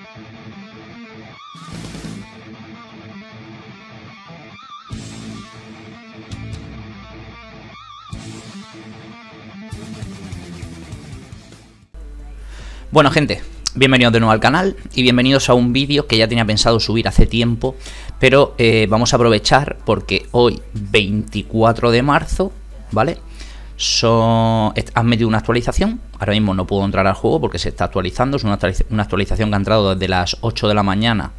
Bueno, gente, bienvenidos de nuevo al canal y bienvenidos a un vídeo que ya tenía pensado subir hace tiempo, pero vamos a aprovechar porque hoy 24 de marzo, ¿vale? Han metido una actualización. Ahora mismo no puedo entrar al juego porque se está actualizando. Es una actualización que ha entrado desde las 8 de la mañana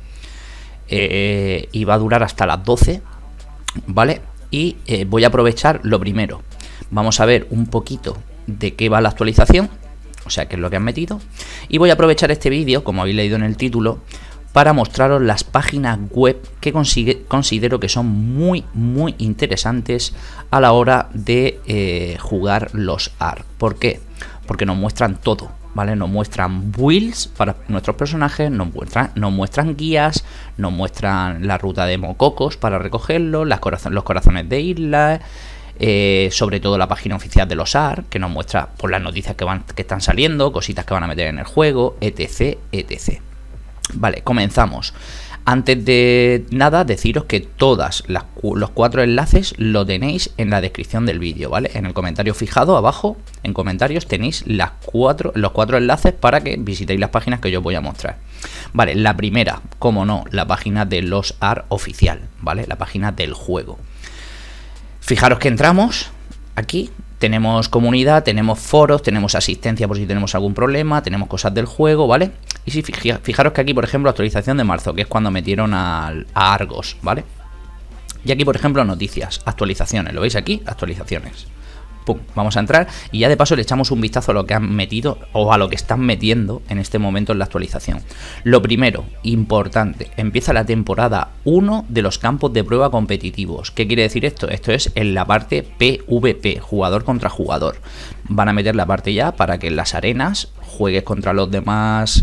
y va a durar hasta las 12, ¿vale? Y voy a aprovechar lo primero. Vamos a ver un poquito de qué va la actualización, o sea, qué es lo que han metido. Y voy a aprovechar este vídeo, como habéis leído en el título, para mostraros las páginas web que considero que son muy interesantes a la hora de jugar los ARK. ¿Por qué? Porque nos muestran todo, ¿vale? Nos muestran builds para nuestros personajes, nos muestran guías, nos muestran la ruta de mococos para recogerlos, los corazones de islas. Sobre todo la página oficial de los ARK, que nos muestra por las noticias que están saliendo, cositas que van a meter en el juego, etc. Vale, comenzamos. Antes de nada, deciros que todos los 4 enlaces lo tenéis en la descripción del vídeo, ¿vale? En el comentario fijado abajo, en comentarios, tenéis los 4 enlaces para que visitéis las páginas que yo os voy a mostrar. Vale, la primera, como no, la página de los ARK oficial, ¿vale? La página del juego. Fijaros que entramos aquí, tenemos comunidad, tenemos foros, tenemos asistencia por si tenemos algún problema, tenemos cosas del juego, ¿vale? Y si fijaros que aquí, por ejemplo, actualización de marzo, que es cuando metieron a Argos, ¿vale? Y aquí, por ejemplo, noticias, actualizaciones, ¿lo veis aquí? Actualizaciones. Pum, vamos a entrar y ya de paso le echamos un vistazo a lo que han metido o a lo que están metiendo en este momento en la actualización. Lo primero, importante, empieza la temporada 1 de los campos de prueba competitivos. ¿Qué quiere decir esto? Esto es en la parte PvP, jugador contra jugador. Van a meter la parte ya para que en las arenas juegues contra los demás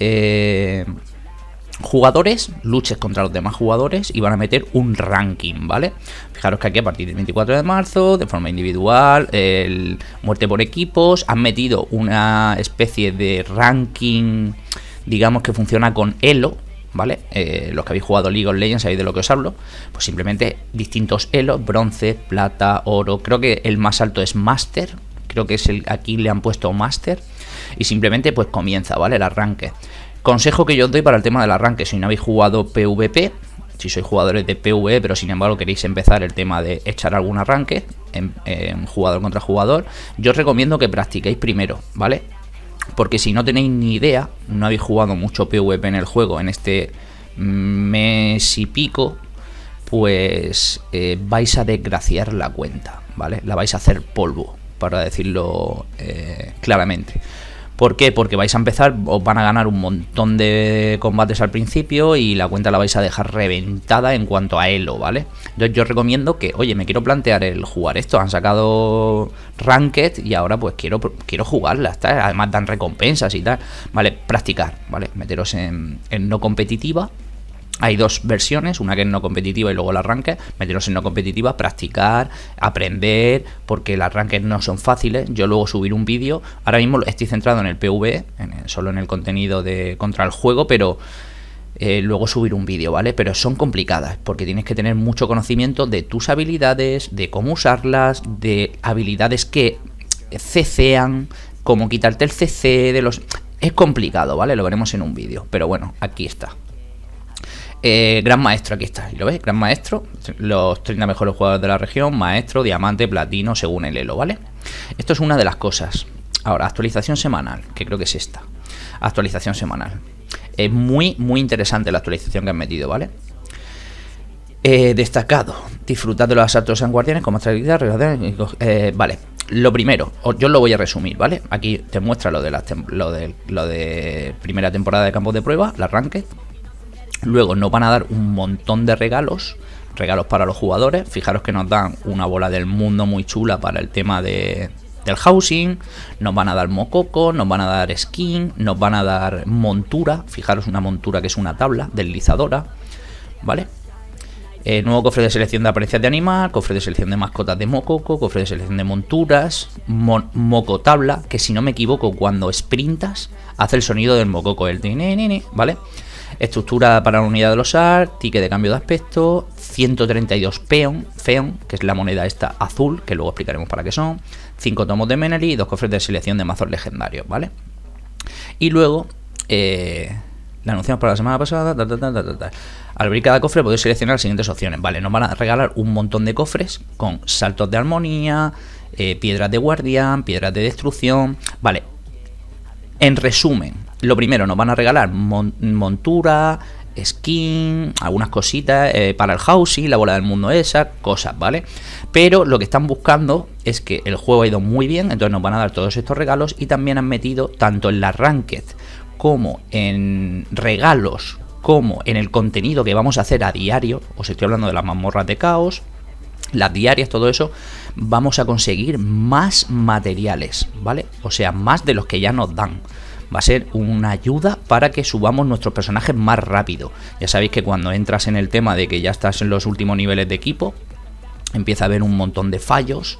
jugadores, luches contra los demás jugadores y van a meter un ranking, ¿vale? Fijaros que aquí a partir del 24 de marzo, de forma individual, muerte por equipos, han metido una especie de ranking, digamos que funciona con Elo, ¿vale? Los que habéis jugado League of Legends sabéis de lo que os hablo. Pues simplemente distintos Elos, bronce, plata, oro, creo que el más alto es Master, creo que es aquí le han puesto Master y simplemente pues comienza, ¿vale? El arranque. Consejo que yo os doy para el tema del arranque, si no habéis jugado PvP, si sois jugadores de PvE, pero sin embargo queréis empezar el tema de echar algún arranque en jugador contra jugador, yo os recomiendo que practiquéis primero, ¿vale? Porque si no tenéis ni idea, no habéis jugado mucho PvP en el juego en este mes y pico, pues vais a desgraciar la cuenta, ¿vale? La vais a hacer polvo, para decirlo claramente. ¿Por qué? Porque vais a empezar, os van a ganar un montón de combates al principio y la cuenta la vais a dejar reventada en cuanto a elo, ¿vale? Entonces yo recomiendo que, oye, me quiero plantear el jugar esto, han sacado Ranked y ahora pues quiero jugarla, ¿está? Además dan recompensas y tal, ¿vale? Practicar, ¿vale? Meteros en no competitiva. Hay dos versiones, una que es no competitiva y luego el arranque. Meteros en no competitiva, practicar, aprender, porque las arranques no son fáciles. Yo luego subiré un vídeo. Ahora mismo estoy centrado en el PvE, solo en el contenido contra el juego, pero luego subiré un vídeo, ¿vale? Pero son complicadas, porque tienes que tener mucho conocimiento de tus habilidades, de cómo usarlas, de habilidades que cecean, cómo quitarte el CC de los... Es complicado, ¿vale? Lo veremos en un vídeo, pero bueno, aquí está. Gran Maestro, aquí está, ¿lo ves? Gran Maestro, los 30 mejores jugadores de la región, Maestro, Diamante, Platino, según el elo, ¿vale? Esto es una de las cosas. Ahora, actualización semanal, que creo que es esta. Actualización semanal. Es muy interesante la actualización que han metido, ¿vale? Destacado, disfrutad de los asaltos en guardianes como estrategia, vale. Lo primero, yo lo voy a resumir, ¿vale? Aquí te muestra lo de primera temporada de campos de prueba, el arranque. Luego nos van a dar un montón de regalos para los jugadores. Fijaros que nos dan una bola del mundo muy chula para el tema del housing. Nos van a dar mococo, nos van a dar skin, nos van a dar montura. Fijaros una montura que es una tabla deslizadora, ¿vale? Nuevo cofre de selección de apariencias de animal, cofre de selección de mascotas de Mococo, cofre de selección de monturas, Mocotabla, que si no me equivoco, cuando sprintas, hace el sonido del Mococo, el tinini, ¿vale? Estructura para la unidad de los AR, ticket de cambio de aspecto, 132 Feon, que es la moneda esta azul, que luego explicaremos para qué son, 5 tomos de Menery y 2 cofres de selección de mazos legendarios, ¿vale? Y luego, la anunciamos para la semana pasada, Al abrir cada cofre podéis seleccionar las siguientes opciones, ¿vale? Nos van a regalar un montón de cofres con saltos de armonía, piedras de guardián, piedras de destrucción, ¿vale? En resumen, lo primero, nos van a regalar montura, skin, algunas cositas para el housing, la bola del mundo esa, cosas, ¿vale? Pero lo que están buscando es que el juego ha ido muy bien, entonces nos van a dar todos estos regalos y también han metido tanto en la Ranked como en regalos, como en el contenido que vamos a hacer a diario. Os estoy hablando de las mazmorras de caos, las diarias, todo eso. Vamos a conseguir más materiales, ¿vale? O sea, más de los que ya nos dan. Va a ser una ayuda para que subamos nuestros personajes más rápido. Ya sabéis que cuando entras en el tema de que ya estás en los últimos niveles de equipo, empieza a haber un montón de fallos,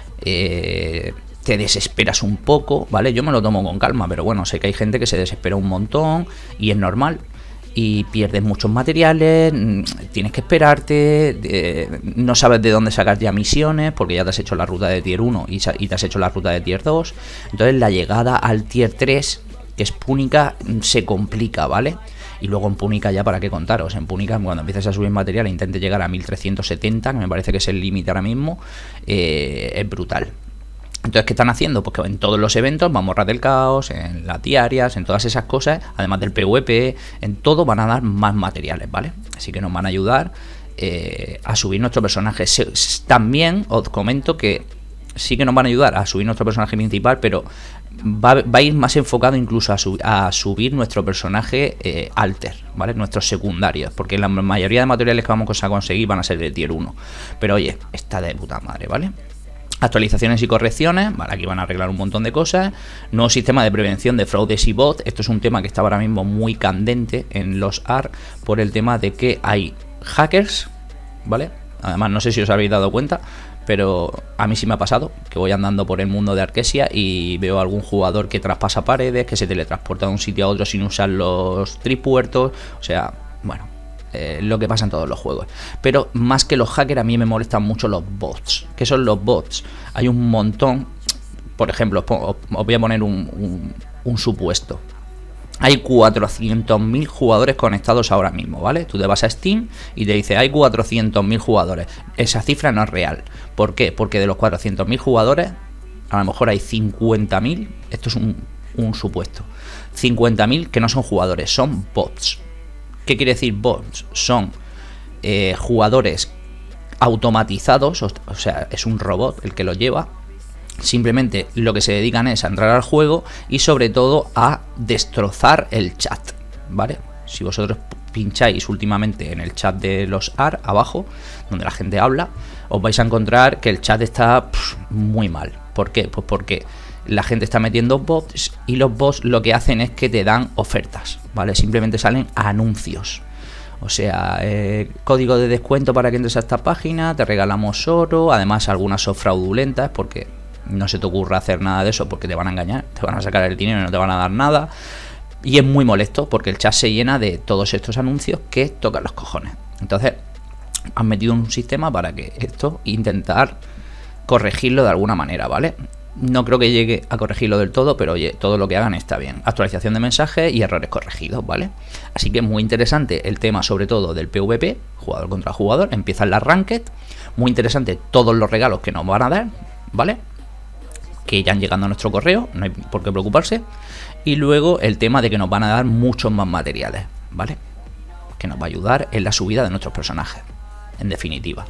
te desesperas un poco, ¿vale? Yo me lo tomo con calma, pero bueno, sé que hay gente que se desespera un montón y es normal. Y pierdes muchos materiales, tienes que esperarte, no sabes de dónde sacar ya misiones, porque ya te has hecho la ruta de tier 1 y te has hecho la ruta de tier 2. Entonces la llegada al tier 3, que es Púnica, se complica, ¿vale? Y luego en Púnica ya para qué contaros. En Púnica, cuando empieces a subir material e intentes llegar a 1370, que me parece que es el límite ahora mismo, es brutal. Entonces, ¿qué están haciendo? Pues que en todos los eventos, mazmorras del caos, en las diarias, en todas esas cosas, además del PvP, en todo van a dar más materiales, ¿vale? Así que nos van a ayudar a subir nuestro personaje. También os comento que sí que nos van a ayudar a subir nuestro personaje principal, pero va a ir más enfocado incluso a subir nuestro personaje alter, ¿vale? Nuestros secundarios, porque la mayoría de materiales que vamos a conseguir van a ser de tier 1. Pero oye, está de puta madre, ¿vale? Actualizaciones y correcciones, vale, aquí van a arreglar un montón de cosas. Nuevo sistema de prevención de fraudes y bots. Esto es un tema que está ahora mismo muy candente en los AR por el tema de que hay hackers, ¿vale? Además, no sé si os habéis dado cuenta, pero a mí sí me ha pasado que voy andando por el mundo de Arkesia y veo a algún jugador que traspasa paredes, que se teletransporta de un sitio a otro sin usar los tripuertos. O sea, bueno, lo que pasa en todos los juegos. Pero más que los hackers, a mí me molestan mucho los bots. ¿Qué son los bots? Hay un montón. Por ejemplo, os voy a poner un supuesto. Hay 400.000 jugadores conectados ahora mismo, ¿vale? Tú te vas a Steam y te dice hay 400.000 jugadores. Esa cifra no es real. ¿Por qué? Porque de los 400.000 jugadores, a lo mejor hay 50.000. Esto es un supuesto. 50.000 que no son jugadores, son bots. ¿Qué quiere decir bots? Son jugadores automatizados, o sea, es un robot el que lo lleva. Simplemente lo que se dedican es a entrar al juego y sobre todo a destrozar el chat, ¿vale? Si vosotros pincháis últimamente en el chat de los AR abajo, donde la gente habla, os vais a encontrar que el chat está muy mal. ¿Por qué? Pues porque la gente está metiendo bots y los bots lo que hacen es que te dan ofertas, ¿vale? Simplemente salen anuncios. O sea, código de descuento para que entres a esta página, te regalamos oro, además algunas son fraudulentas porque no se te ocurra hacer nada de eso porque te van a engañar, te van a sacar el dinero y no te van a dar nada. Y es muy molesto porque el chat se llena de todos estos anuncios que tocan los cojones. Entonces, han metido un sistema para que esto intentar corregirlo de alguna manera, ¿vale? No creo que llegue a corregirlo del todo, pero oye, todo lo que hagan está bien. Actualización de mensajes y errores corregidos, ¿vale? Así que muy interesante el tema, sobre todo del PvP, jugador contra jugador. Empiezan las ranked. Muy interesante todos los regalos que nos van a dar, ¿vale? Que irán llegando a nuestro correo, no hay por qué preocuparse. Y luego el tema de que nos van a dar muchos más materiales, ¿vale? Que nos va a ayudar en la subida de nuestros personajes, en definitiva.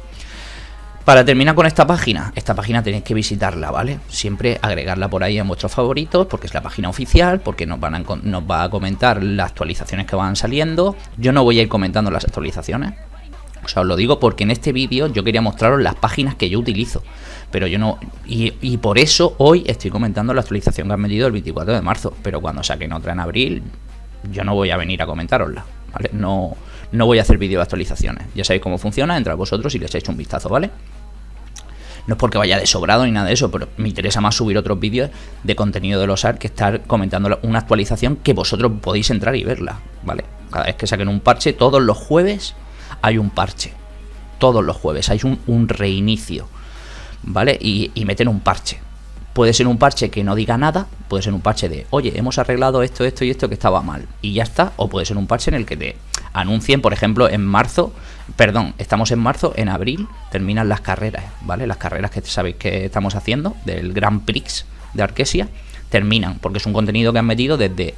Para terminar con esta página tenéis que visitarla, ¿vale? Siempre agregarla por ahí en vuestros favoritos, porque es la página oficial, porque nos va a comentar las actualizaciones que van saliendo. Yo no voy a ir comentando las actualizaciones, o sea, os lo digo porque en este vídeo yo quería mostraros las páginas que yo utilizo, pero yo no... Y por eso hoy estoy comentando la actualización que han metido el 24 de marzo, pero cuando saquen otra en abril, yo no voy a venir a comentárosla, ¿vale? No no voy a hacer vídeo de actualizaciones. Ya sabéis cómo funciona, entrad vosotros y le echáis un vistazo, ¿vale? No es porque vaya de sobrado ni nada de eso, pero me interesa más subir otros vídeos de contenido de los ARK que estar comentando una actualización que vosotros podéis entrar y verla, ¿vale? Cada vez que saquen un parche, todos los jueves hay un parche. Todos los jueves hay un reinicio, ¿vale? Y meten un parche. Puede ser un parche que no diga nada, puede ser un parche de, oye, hemos arreglado esto, esto y esto que estaba mal, y ya está. O puede ser un parche en el que te anuncien, por ejemplo, en marzo, perdón, estamos en marzo, en abril terminan las carreras, ¿vale? Las carreras que sabéis que estamos haciendo, del Grand Prix de Arkesia, terminan, porque es un contenido que han metido desde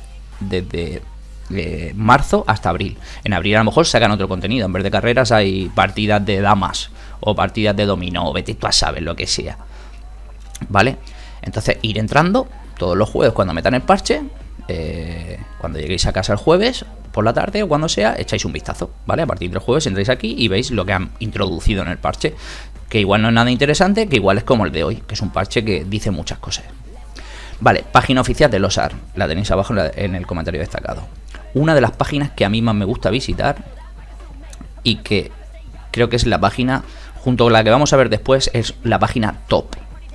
marzo hasta abril. En abril a lo mejor sacan otro contenido, en vez de carreras hay partidas de damas, o partidas de dominó, o vete tú a saber lo que sea, ¿vale? Entonces ir entrando todos los jueves cuando metan el parche, cuando lleguéis a casa el jueves por la tarde o cuando sea, echáis un vistazo, ¿vale? A partir del jueves entráis aquí y veis lo que han introducido en el parche, que igual no es nada interesante, que igual es como el de hoy, que es un parche que dice muchas cosas. Vale, página oficial de los ARK, la tenéis abajo en el comentario destacado. Una de las páginas que a mí más me gusta visitar y que creo que es la página, junto con la que vamos a ver después, es la página top.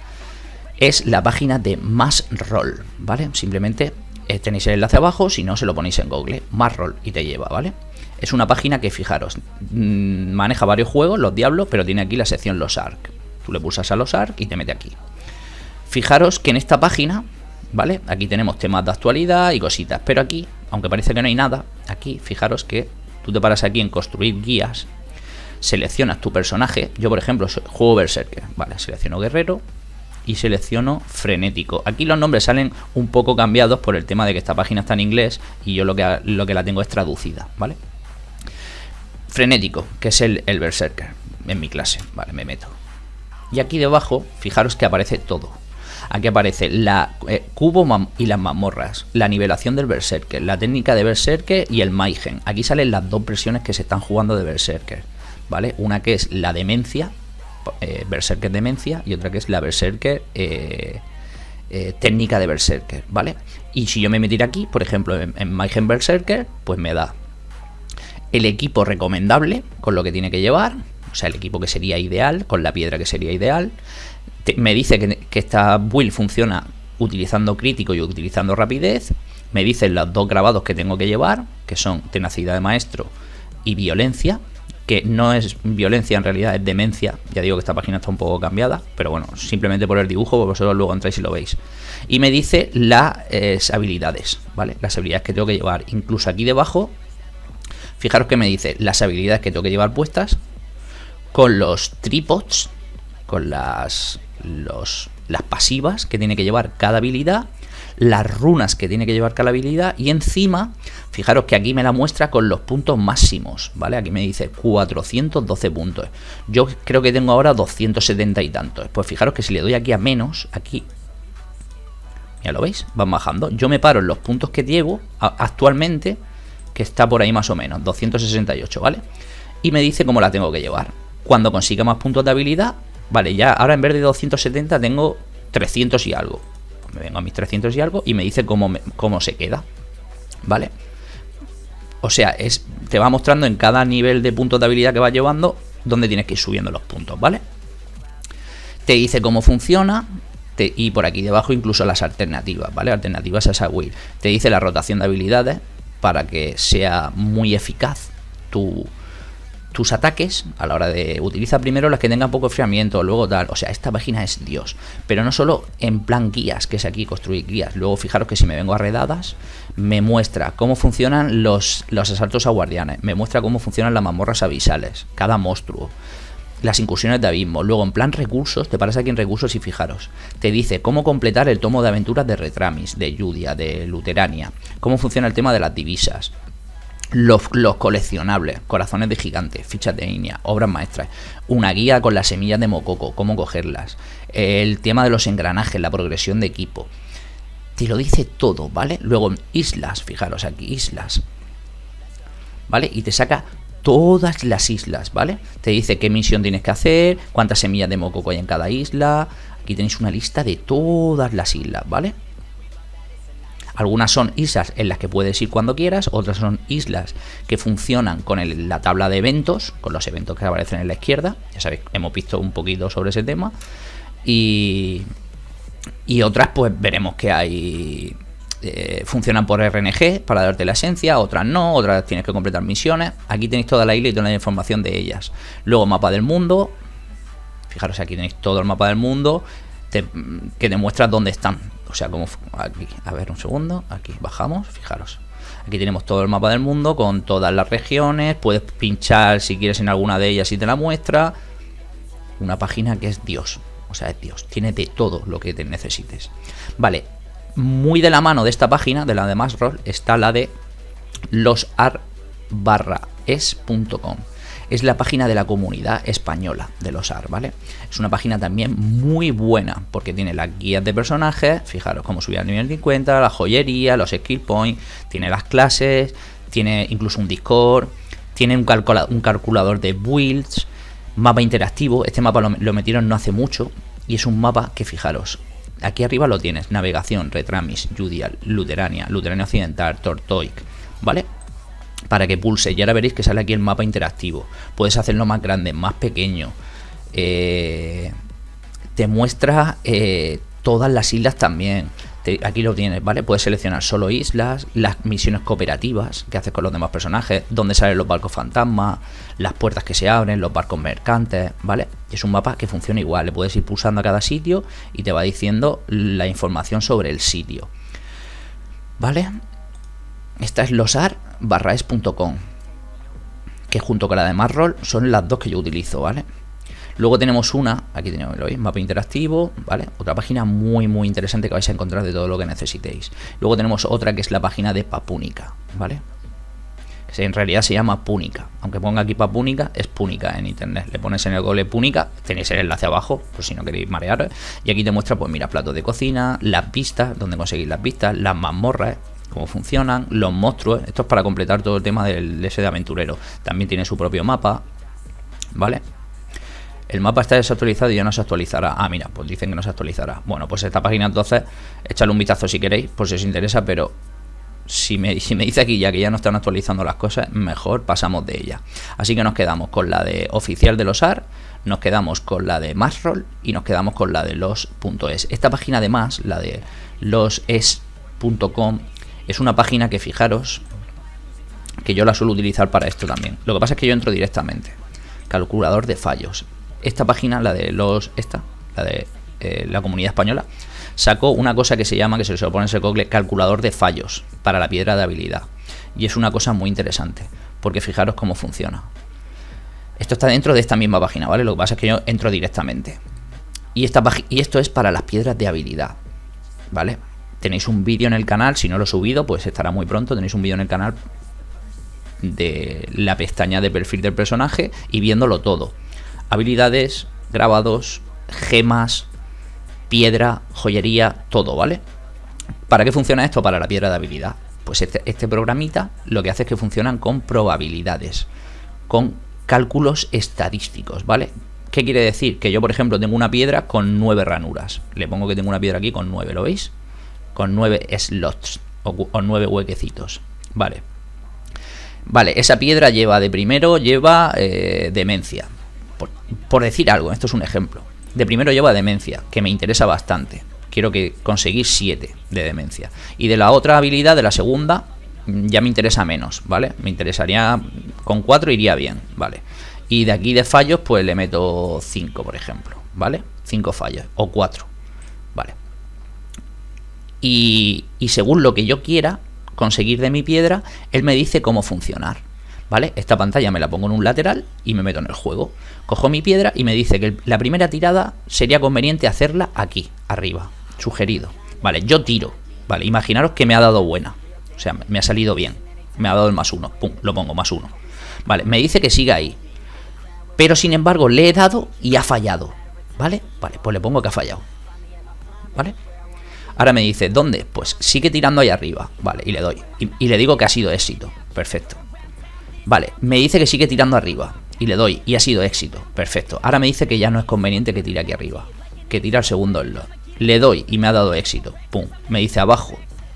Es la página de Más Roll, ¿vale? Simplemente tenéis el enlace abajo, si no se lo ponéis en Google, Más Roll y te lleva, ¿vale? Es una página que, fijaros, maneja varios juegos, los diablos, pero tiene aquí la sección los ARK. Tú le pulsas a los ARK y te mete aquí. Fijaros que en esta página, ¿vale? Aquí tenemos temas de actualidad y cositas, pero aquí, aunque parece que no hay nada, aquí, fijaros que tú te paras aquí en construir guías, seleccionas tu personaje. Yo, por ejemplo, juego Berserker, ¿vale? Selecciono guerrero y selecciono frenético. Aquí los nombres salen un poco cambiados por el tema de que esta página está en inglés y yo lo que la tengo es traducida, ¿vale? Frenético, que es el Berserker en mi clase, ¿vale? Me meto. Y aquí debajo, fijaros que aparece todo. Aquí aparece la cubo y las mazmorras, la nivelación del Berserker, la técnica de Berserker y el Mayhem. Aquí salen las dos versiones que se están jugando de Berserker, ¿vale? Una que es la demencia, Berserker demencia, y otra que es la Berserker técnica de Berserker, ¿vale? Y si yo me metiera aquí, por ejemplo, en Mayhem Berserker, pues me da el equipo recomendable con lo que tiene que llevar, o sea, el equipo que sería ideal, con la piedra que sería ideal. Me dice que esta build funciona utilizando crítico y utilizando rapidez. Me dicen los dos grabados que tengo que llevar, que son tenacidad de maestro y violencia, que no es violencia, en realidad es demencia. Ya digo que esta página está un poco cambiada, pero bueno, simplemente por el dibujo, vosotros luego entráis y lo veis. Y me dice las habilidades, ¿vale? Las habilidades que tengo que llevar. Incluso aquí debajo, fijaros que me dice las habilidades que tengo que llevar puestas, con los trípods, con las pasivas que tiene que llevar cada habilidad, las runas que tiene que llevar cada habilidad, y encima, fijaros que aquí me la muestra con los puntos máximos, ¿vale? Aquí me dice 412 puntos. Yo creo que tengo ahora 270 y tantos. Pues fijaros que si le doy aquí a menos, aquí, ya lo veis, van bajando. Yo me paro en los puntos que llevo actualmente, que está por ahí más o menos, 268, ¿vale? Y me dice cómo la tengo que llevar. Cuando consiga más puntos de habilidad, vale, ya ahora en vez de 270 tengo 300 y algo. Pues me vengo a mis 300 y algo y me dice cómo se queda, ¿vale? O sea, te va mostrando en cada nivel de puntos de habilidad que vas llevando dónde tienes que ir subiendo los puntos, ¿vale? Te dice cómo funciona y por aquí debajo incluso las alternativas, ¿vale? Alternativas a esa build. Te dice la rotación de habilidades para que sea muy eficaz tus ataques a la hora de utilizar primero las que tengan poco enfriamiento, luego tal. O sea, esta página es Dios, pero no solo en plan guías, que es aquí construir guías. Luego fijaros que si me vengo a redadas, me muestra cómo funcionan los asaltos a guardianes, me muestra cómo funcionan las mazmorras abisales, cada monstruo, las incursiones de abismo. Luego en plan recursos, te paras aquí en recursos y fijaros, te dice cómo completar el tomo de aventuras de Retramis, de Yudia, de Luterania, cómo funciona el tema de las divisas, los coleccionables, corazones de gigante, fichas de línea, obras maestras, una guía con las semillas de mococo, cómo cogerlas, el tema de los engranajes, la progresión de equipo. Te lo dice todo, ¿vale? Luego islas, fijaros aquí, islas, ¿vale? Y te saca todas las islas, ¿vale? Te dice qué misión tienes que hacer, cuántas semillas de mococo hay en cada isla. Aquí tenéis una lista de todas las islas, ¿vale? Algunas son islas en las que puedes ir cuando quieras, otras son islas que funcionan con la tabla de eventos, con los eventos que aparecen en la izquierda. Ya sabéis, hemos visto un poquito sobre ese tema. Y otras pues veremos que hay... funcionan por RNG para darte la esencia, otras no, otras tienes que completar misiones. Aquí tenéis toda la isla y toda la información de ellas. Luego mapa del mundo. Fijaros, aquí tenéis todo el mapa del mundo que te muestra dónde están. O sea, como aquí, a ver un segundo, aquí bajamos, fijaros. Aquí tenemos todo el mapa del mundo con todas las regiones. Puedes pinchar si quieres en alguna de ellas y te la muestra. Una página que es Dios. O sea, es Dios. Tiene de todo lo que te necesites. Vale. Muy de la mano de esta página, de la de Masroll, está la de losar.es.com. Es la página de la comunidad española de Losar, ¿vale? Es una página también muy buena porque tiene las guías de personajes, fijaros cómo subir al nivel 50, la joyería, los skill points, tiene las clases, tiene incluso un Discord, tiene un calculador de builds, mapa interactivo. Este mapa lo metieron no hace mucho y es un mapa que, fijaros, aquí arriba lo tienes: navegación, Retramis, Judial, Luterania, Luterania Occidental, Tortoic, ¿vale? Para que pulse y ahora veréis que sale aquí el mapa interactivo. Puedes hacerlo más grande, más pequeño. Te muestra todas las islas también. Aquí lo tienes, ¿vale? Puedes seleccionar solo islas, las misiones cooperativas que haces con los demás personajes, dónde salen los barcos fantasmas, las puertas que se abren, los barcos mercantes, ¿vale? Es un mapa que funciona igual. Le puedes ir pulsando a cada sitio y te va diciendo la información sobre el sitio, ¿vale? Esta es losar.es.com, que junto con la de Masroll son las dos que yo utilizo, ¿vale? Luego tenemos una, aquí tenemos, ¿lo veis? Mapa interactivo, ¿vale? Otra página muy interesante que vais a encontrar de todo lo que necesitéis. Luego tenemos otra que es la página de Papúnica, ¿vale? Que en realidad se llama Púnica. Aunque ponga aquí Papúnica, es Púnica en internet. Le pones en el Google Púnica, tenéis el enlace abajo, por si no queréis marear. Y aquí te muestra, pues mira, platos de cocina, las vistas, donde conseguís las vistas, las mazmorras, cómo funcionan, los monstruos. Esto es para completar todo el tema de ese de aventurero. También tiene su propio mapa, ¿vale? El mapa está desactualizado y ya no se actualizará. Ah, mira, pues dicen que no se actualizará. Bueno, pues esta página entonces, echadle un vistazo si queréis, por si os interesa, pero si me dice aquí ya que ya no están actualizando las cosas, mejor pasamos de ella. Así que nos quedamos con la de oficial de Losar, nos quedamos con la de Masroll y nos quedamos con la de los.es. Esta página además, la de loses.com, es una página que, fijaros, que yo la suelo utilizar para esto también. Lo que pasa es que yo entro directamente. Calculador de fallos. Esta página, la de la comunidad española, sacó una cosa que se llama, que se lo pone en ese Google, calculador de fallos para la piedra de habilidad. Y es una cosa muy interesante, porque fijaros cómo funciona. Esto está dentro de esta misma página, ¿vale? Lo que pasa es que yo entro directamente. Y esto es para las piedras de habilidad, ¿vale? Tenéis un vídeo en el canal, si no lo he subido, pues estará muy pronto. Tenéis un vídeo en el canal de la pestaña de perfil del personaje y viéndolo todo. Habilidades, grabados, gemas, piedra, joyería, todo, ¿vale? ¿Para qué funciona esto? Para la piedra de habilidad. Pues este programita lo que hace es que funcionan con probabilidades, con cálculos estadísticos, ¿vale? ¿Qué quiere decir? Que yo, por ejemplo, tengo una piedra con 9 ranuras. Le pongo que tengo una piedra aquí con 9, ¿lo veis? Con 9 slots o 9 huequecitos, ¿vale? Vale, esa piedra lleva de primero, demencia. Por decir algo, esto es un ejemplo. De primero lleva demencia, que me interesa bastante. Quiero conseguir 7 de demencia. Y de la otra habilidad, de la segunda, ya me interesa menos, ¿vale? Me interesaría, con 4 iría bien, ¿vale? Y de aquí de fallos, pues le meto 5, por ejemplo, ¿vale? 5 fallos, o 4, ¿vale? Y según lo que yo quiera conseguir de mi piedra, él me dice cómo funcionar, ¿vale? Esta pantalla me la pongo en un lateral y me meto en el juego. Cojo mi piedra y me dice que la primera tirada sería conveniente hacerla aquí, arriba, sugerido. Vale, yo tiro, vale, imaginaros que me ha dado buena, o sea, me ha salido bien, me ha dado el +1, pum, lo pongo +1. Vale, me dice que siga ahí, pero sin embargo le he dado y ha fallado, ¿vale? Vale, pues le pongo que ha fallado, ¿vale? Ahora me dice, ¿dónde? Pues sigue tirando ahí arriba, vale, y le doy, y le digo que ha sido éxito, perfecto. Vale, me dice que sigue tirando arriba, y le doy, y ha sido éxito, perfecto. Ahora me dice que ya no es conveniente que tire aquí arriba, que tira al segundo slot. Le doy y me ha dado éxito, pum. Me dice abajo,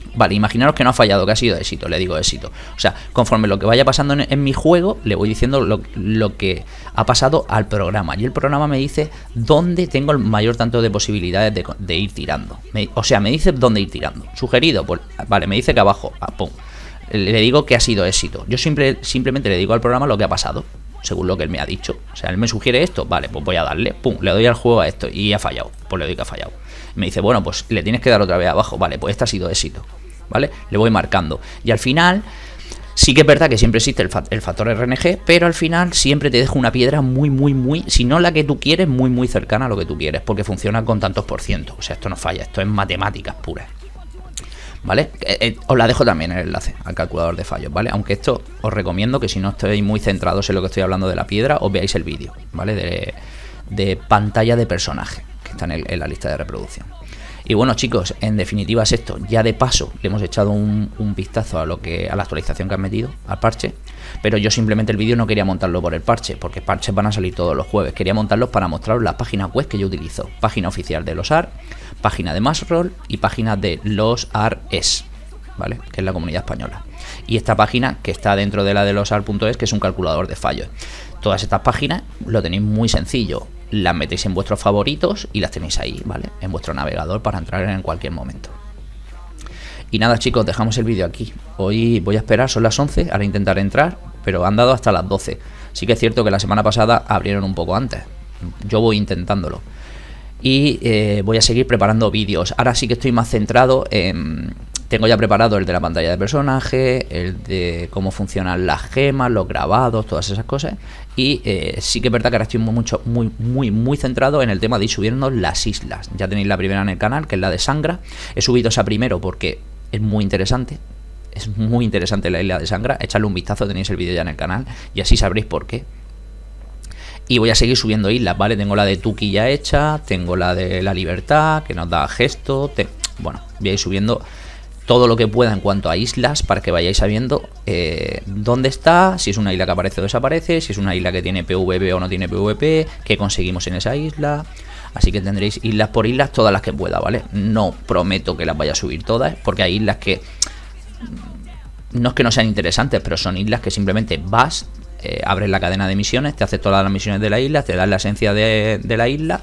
Vale, imaginaros que no ha fallado, que ha sido éxito, le digo éxito. O sea, conforme lo que vaya pasando en mi juego, le voy diciendo lo que ha pasado al programa. Y el programa me dice dónde tengo el mayor tanto de posibilidades de ir tirando. O sea, me dice dónde ir tirando. Sugerido, pues vale, me dice que abajo, pum. Le digo que ha sido éxito. Yo simplemente le digo al programa lo que ha pasado, según lo que él me ha dicho. O sea, él me sugiere esto, vale, pues voy a darle, pum, le doy al juego a esto y ha fallado. Pues le doy que ha fallado. Me dice, bueno, pues le tienes que dar otra vez abajo, vale, pues este ha sido éxito. ¿Vale? Le voy marcando. Y al final, sí que es verdad que siempre existe el factor RNG, pero al final siempre te dejo una piedra muy, si no la que tú quieres, muy cercana a lo que tú quieres, porque funciona con tantos por ciento. O sea, esto no falla, esto es matemáticas puras. ¿Vale? Os la dejo también el enlace al calculador de fallos, ¿vale? Aunque esto os recomiendo que si no estáis muy centrados en lo que estoy hablando de la piedra, os veáis el vídeo, ¿vale? De pantalla de personaje, que está en la lista de reproducción. Y bueno, chicos, en definitiva es esto. Ya de paso le hemos echado un vistazo a la actualización que han metido, al parche. Pero yo simplemente el vídeo no quería montarlo por el parche, porque parches van a salir todos los jueves. Quería montarlos para mostraros las páginas web que yo utilizo. Página oficial de los AR, página de Masroll y página de los AR-ES, ¿vale? Que es la comunidad española. Y esta página que está dentro de la de los AR.es, que es un calculador de fallos. Todas estas páginas lo tenéis muy sencillo. Las metéis en vuestros favoritos y las tenéis ahí, ¿vale? En vuestro navegador para entrar en cualquier momento. Y nada, chicos, dejamos el vídeo aquí. Hoy voy a esperar, son las 11, ahora intentaré entrar, pero han dado hasta las 12. Sí que es cierto que la semana pasada abrieron un poco antes. Yo voy intentándolo. Y voy a seguir preparando vídeos. Ahora sí que estoy más centrado en... Tengo ya preparado el de la pantalla de personaje, el de cómo funcionan las gemas, los grabados, todas esas cosas. Y sí que es verdad que ahora estoy muy centrado en el tema de ir subiendo las islas. Ya tenéis la primera en el canal, que es la de Sangra. He subido esa primero porque es muy interesante. Es muy interesante la isla de Sangra. Echadle un vistazo, tenéis el vídeo ya en el canal y así sabréis por qué. Y voy a seguir subiendo islas, ¿vale? Tengo la de Tuki ya hecha, tengo la de la Libertad, que nos da gesto. Bueno, voy a ir subiendo todo lo que pueda en cuanto a islas para que vayáis sabiendo dónde está, si es una isla que aparece o desaparece, si es una isla que tiene PvP o no tiene PvP, qué conseguimos en esa isla. Así que tendréis islas por islas, todas las que pueda, ¿vale? No prometo que las vaya a subir todas, porque hay islas que no es que no sean interesantes, pero son islas que simplemente vas, abres la cadena de misiones, te haces todas las misiones de la isla, te das la esencia de la isla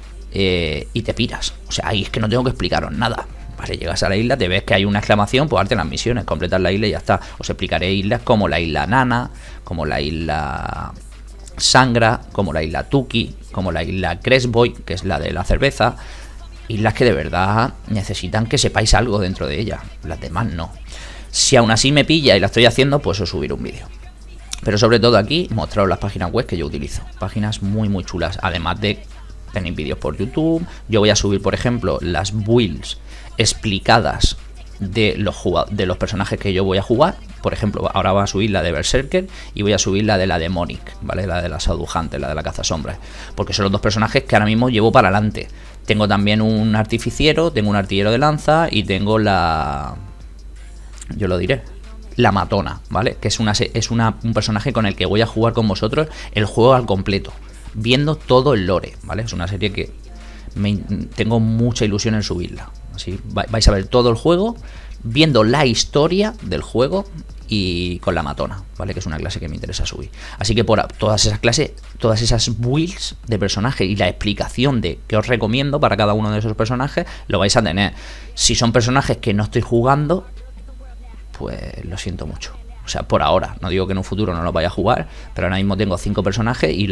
y te piras. O sea, ahí es que no tengo que explicaros nada. Vale, llegas a la isla, te ves que hay una exclamación, pues darte las misiones, completas la isla y ya está. Os explicaré islas como la isla Nana, como la isla Sangra, como la isla Tuki, como la isla Cresboy, que es la de la cerveza. Islas que de verdad necesitan que sepáis algo dentro de ellas, las demás no. Si aún así me pilla y la estoy haciendo, pues os subiré un vídeo. Pero sobre todo aquí, mostraros las páginas web que yo utilizo. Páginas muy chulas, además de tenéis vídeos por YouTube. Yo voy a subir, por ejemplo, las builds explicadas de los personajes que yo voy a jugar. Por ejemplo, ahora voy a subir la de Berserker y voy a subir la de la Demonic, ¿vale? La de la Sadujante, la de la Cazasombras, porque son los dos personajes que ahora mismo llevo para adelante. Tengo también un artificiero, tengo un artillero de lanza y tengo la... yo lo diré, la Matona, ¿vale? Que es un personaje con el que voy a jugar con vosotros el juego al completo, viendo todo el lore, ¿vale? Es una serie que tengo mucha ilusión en subirla. Así vais a ver todo el juego, viendo la historia del juego y con la Matona, ¿vale? Que es una clase que me interesa subir. Así que por todas esas clases, todas esas builds de personajes y la explicación de qué os recomiendo para cada uno de esos personajes, lo vais a tener. Si son personajes que no estoy jugando, pues lo siento mucho. O sea, por ahora, no digo que en un futuro no los vaya a jugar, pero ahora mismo tengo 5 personajes y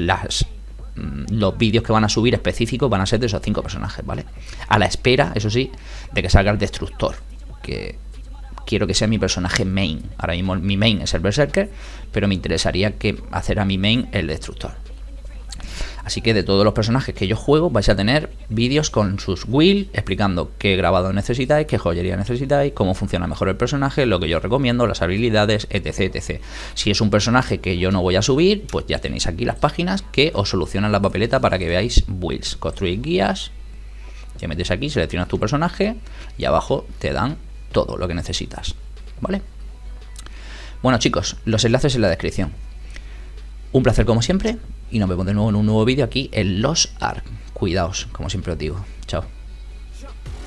los vídeos que van a subir específicos van a ser de esos 5 personajes, ¿vale? A la espera, eso sí, de que salga el Destructor, que quiero que sea mi personaje main. Ahora mismo mi main es el Berserker, pero me interesaría hacer a mi main el Destructor. Así que de todos los personajes que yo juego vais a tener vídeos con sus builds, explicando qué grabado necesitáis, qué joyería necesitáis, cómo funciona mejor el personaje, lo que yo recomiendo, las habilidades, etc. Si es un personaje que yo no voy a subir, pues ya tenéis aquí las páginas que os solucionan la papeleta para que veáis builds. Construir guías, te metes aquí, seleccionas tu personaje y abajo te dan todo lo que necesitas, ¿vale? Bueno, chicos, los enlaces en la descripción. Un placer como siempre y nos vemos de nuevo en un nuevo vídeo aquí en Los Ark. Cuidaos, como siempre os digo. Chao.